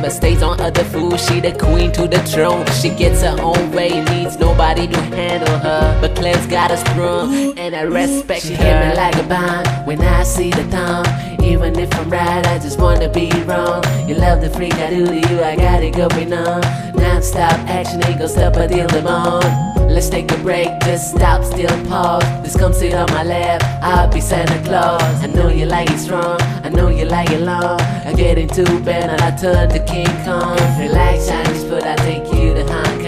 never stays on other food. She the queen to the throne. She gets her own way, needs nobody to handle her. But Clewz got us sprung, and I respect her. She hit me like a bomb when I see the thumb. Even if I'm right, I just wanna be wrong. You love the freak I do to you, I got it going on. Non-stop action, ain't gon' stop until the morn. Let's take a break, just stop, still pause. Just come sit on my lap, I'll be Santa Claus. I know you like it strong, I know you like it long. I get into bed and I turn to King Kong. Relax, Chinese food, I take you to Hong Kong.